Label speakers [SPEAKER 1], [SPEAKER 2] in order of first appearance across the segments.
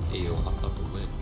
[SPEAKER 1] Ale hopped up a lick.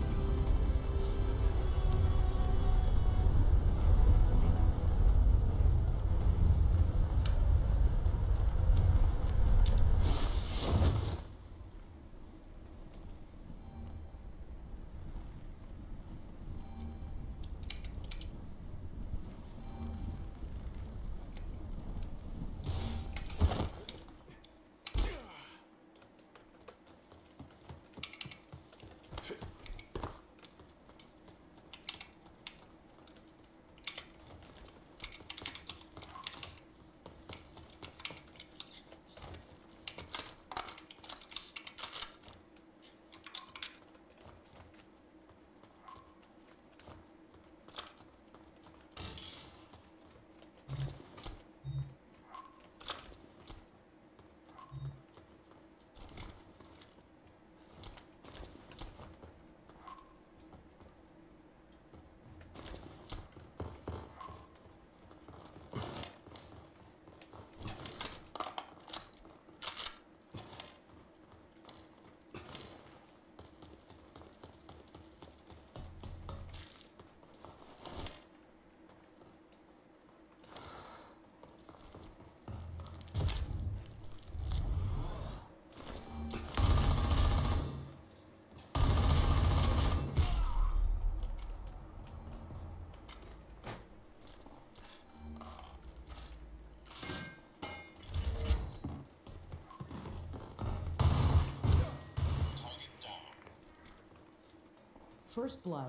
[SPEAKER 2] First blood.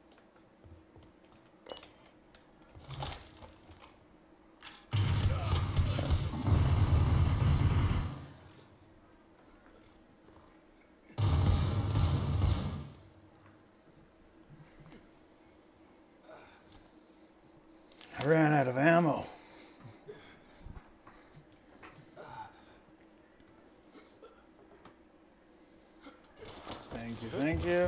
[SPEAKER 3] I ran out of ammo. Thank you, thank you.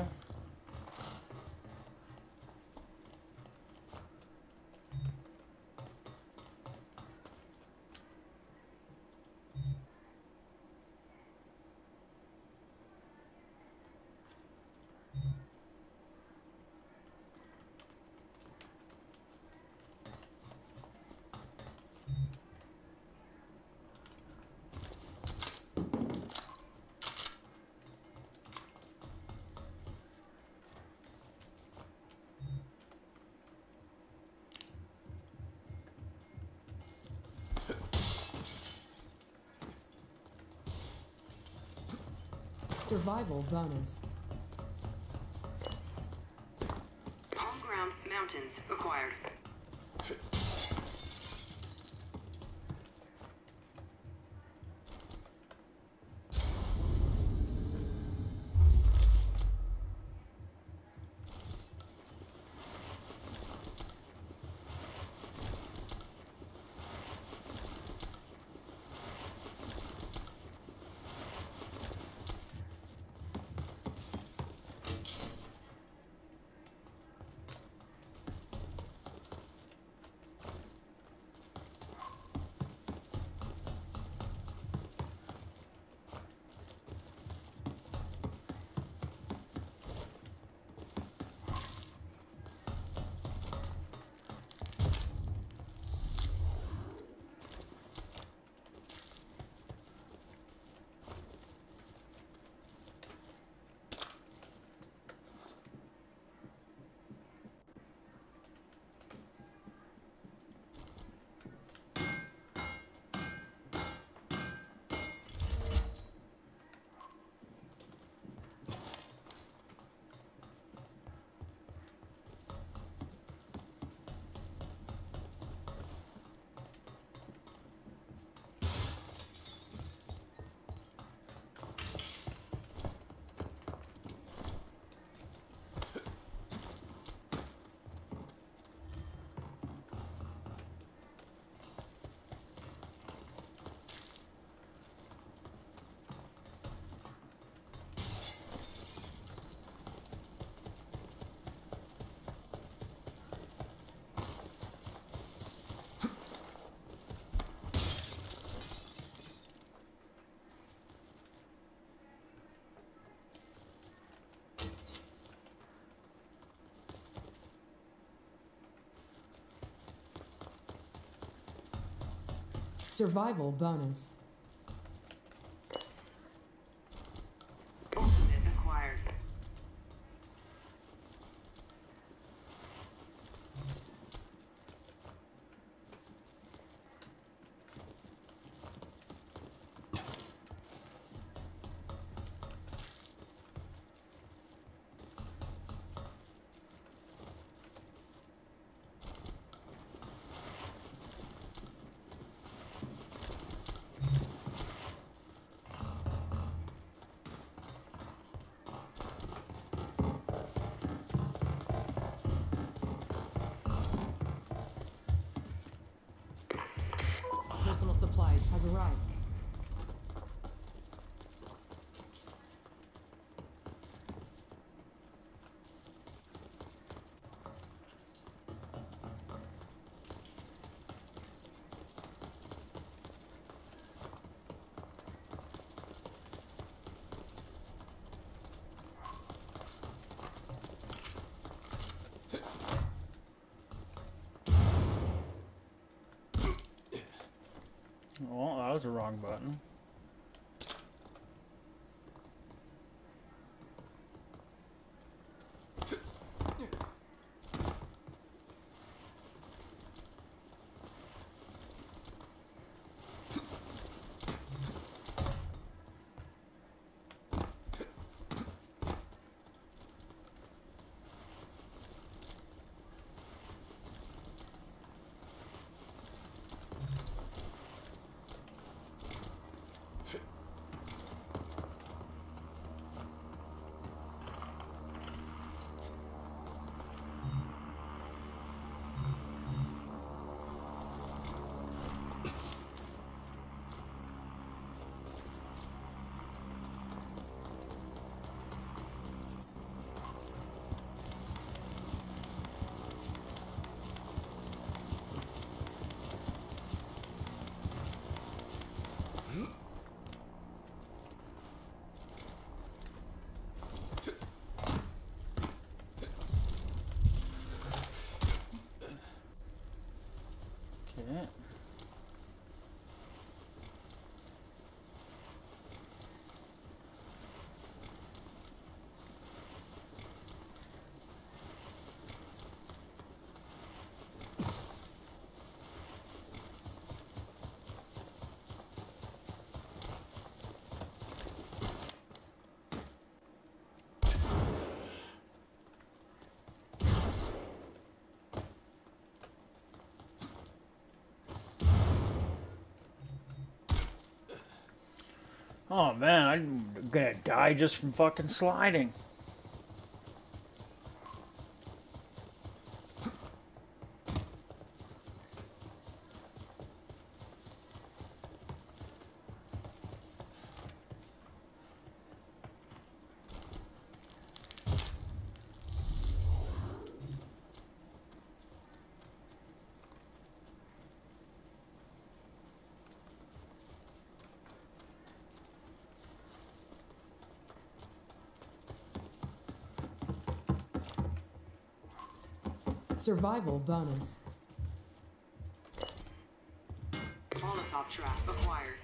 [SPEAKER 2] Survival bonus.
[SPEAKER 4] On-ground mountains acquired.
[SPEAKER 2] Survival bonus.
[SPEAKER 4] Ultimate acquired.
[SPEAKER 2] Personal supplies has arrived.
[SPEAKER 3] Well, that was the wrong button. Okay. Oh man, I'm gonna die just from fucking sliding.
[SPEAKER 2] Survival bonus.
[SPEAKER 4] Molotov trap acquired.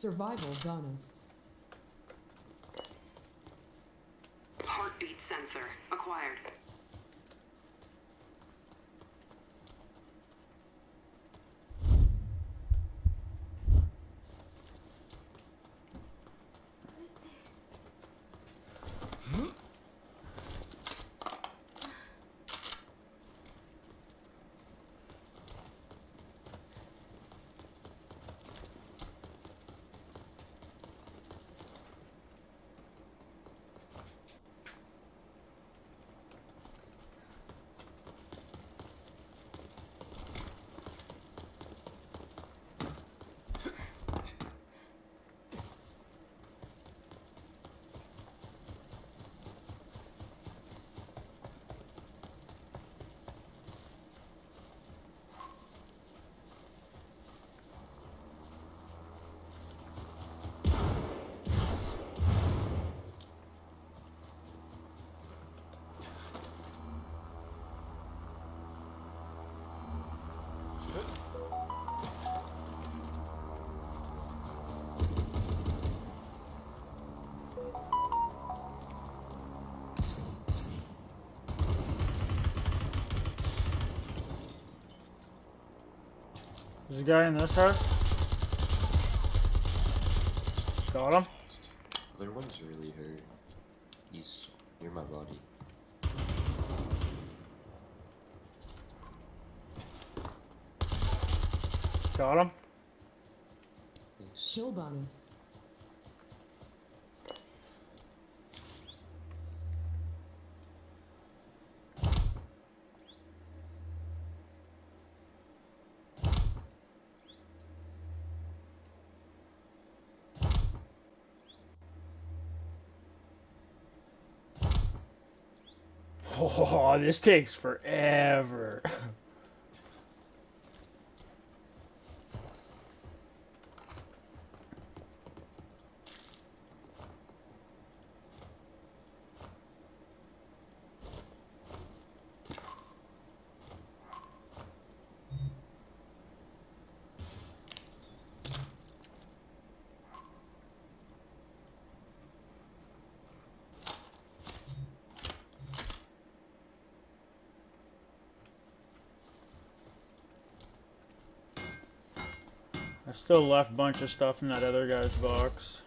[SPEAKER 2] Survival bonus.
[SPEAKER 4] Heartbeat sensor acquired.
[SPEAKER 3] There's a guy in this house. Got him.
[SPEAKER 1] The other one's really hurt. He's near my body.
[SPEAKER 3] Got him.
[SPEAKER 1] Thanks.
[SPEAKER 2] Kill bonus.
[SPEAKER 3] Oh, this takes forever. I still left a bunch of stuff in that other guy's box.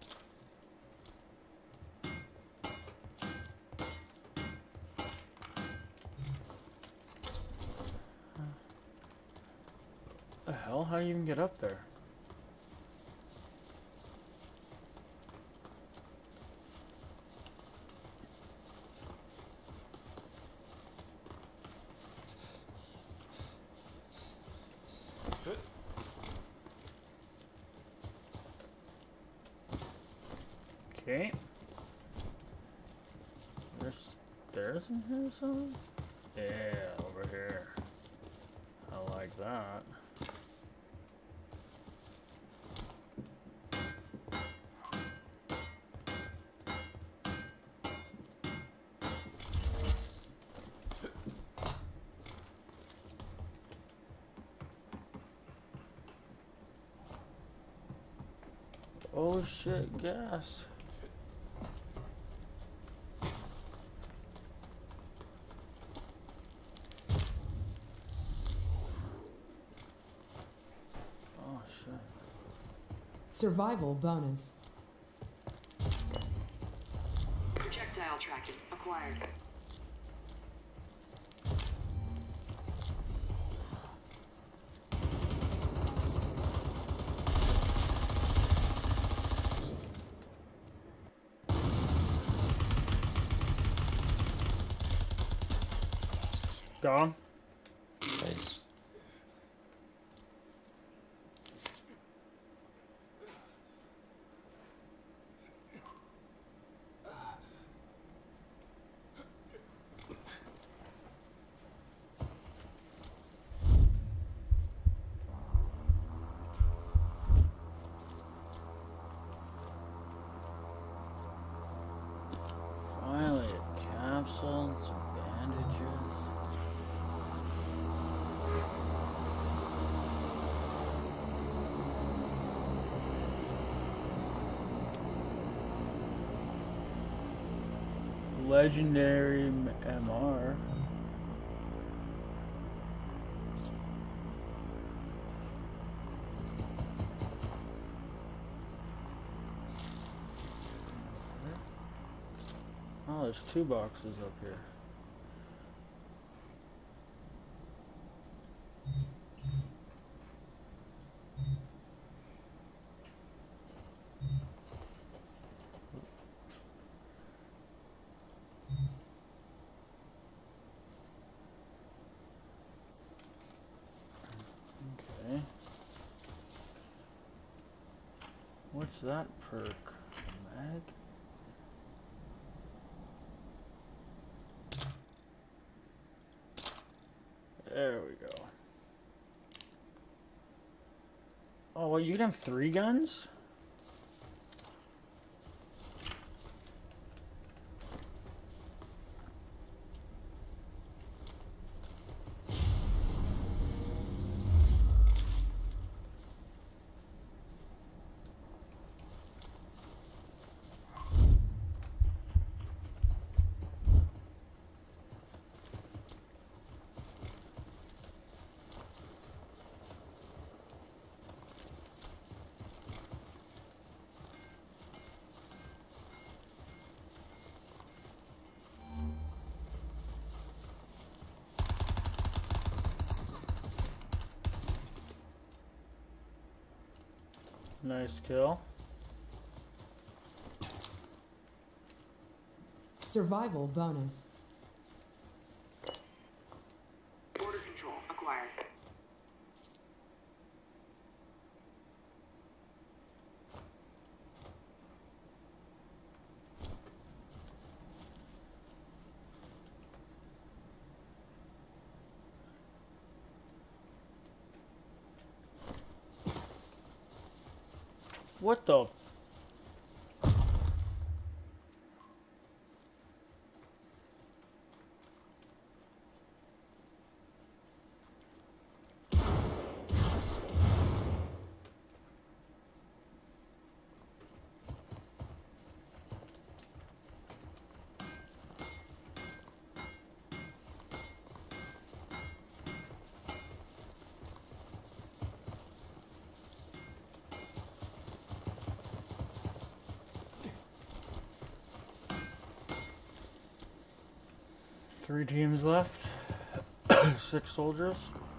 [SPEAKER 3] What the hell? How do you even get up there? Okay. There's stairs in here or something? Yeah, over here. I like that. Oh shit, gas. Oh shit.
[SPEAKER 2] Survival bonus.
[SPEAKER 4] Projectile tracking acquired.
[SPEAKER 3] Gone.
[SPEAKER 1] Nice.
[SPEAKER 3] Finally, a capsule and some bandages. Legendary MR. Oh, there's 2 boxes up here. Okay. What's that perk? Mag? There we go. Oh, well, you can have 3 guns? Nice kill.
[SPEAKER 2] Survival bonus.
[SPEAKER 4] Border control acquired.
[SPEAKER 3] What the? Three teams left. 6 soldiers.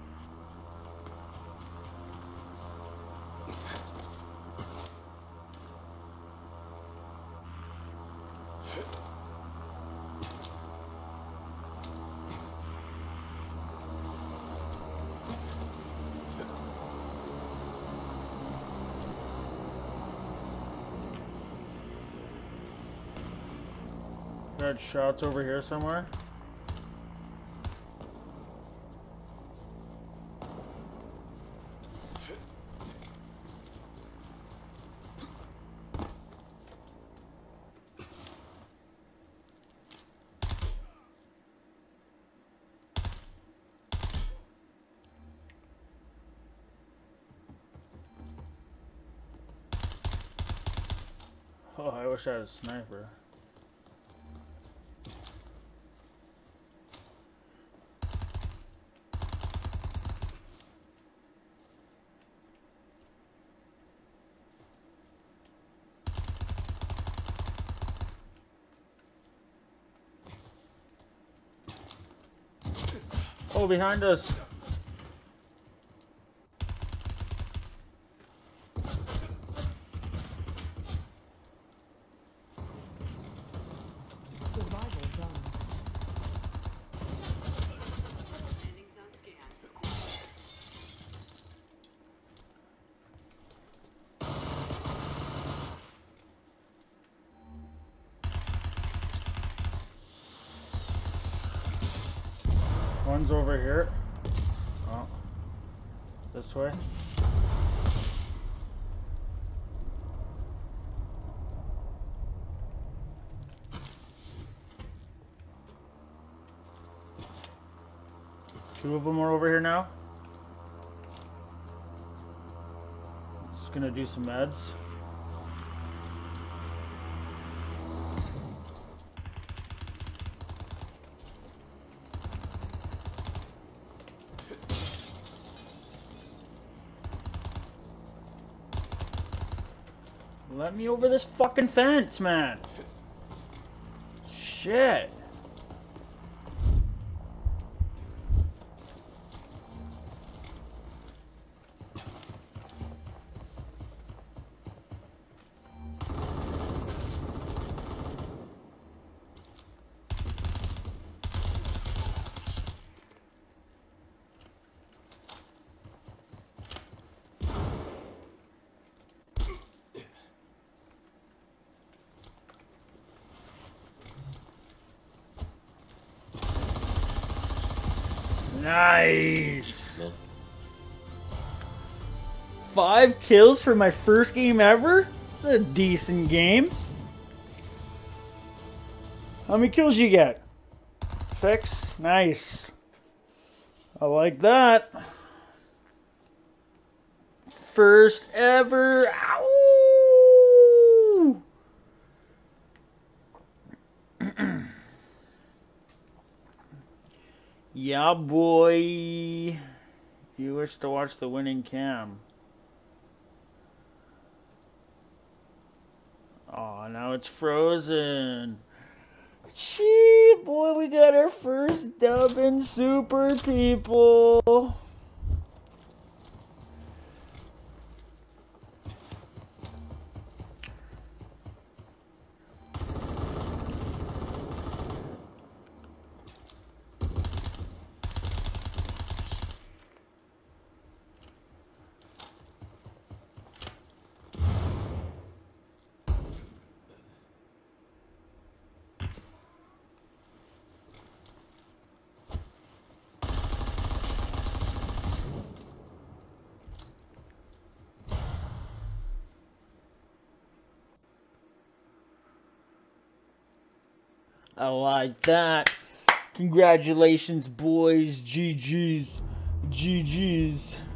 [SPEAKER 3] Got shots over here somewhere. Oh, I wish I had a sniper. Oh, behind us.
[SPEAKER 2] Survival bonus.
[SPEAKER 4] Landing zone scan acquired.
[SPEAKER 3] One's over here. Oh. This way. Two of them are over here now. Just gonna do some meds. – Let me over this fucking fence, man. Shit. Nice.
[SPEAKER 1] Man.
[SPEAKER 3] 5 kills for my first game ever? That's a decent game. How many kills you get? 6? Nice. I like that. First ever. Ow! Yeah, boy. You wish to watch the winning cam. Oh, now it's frozen. Gee, boy, we got our first dub in Super People. I like that. Congratulations, boys. GG's. GG's.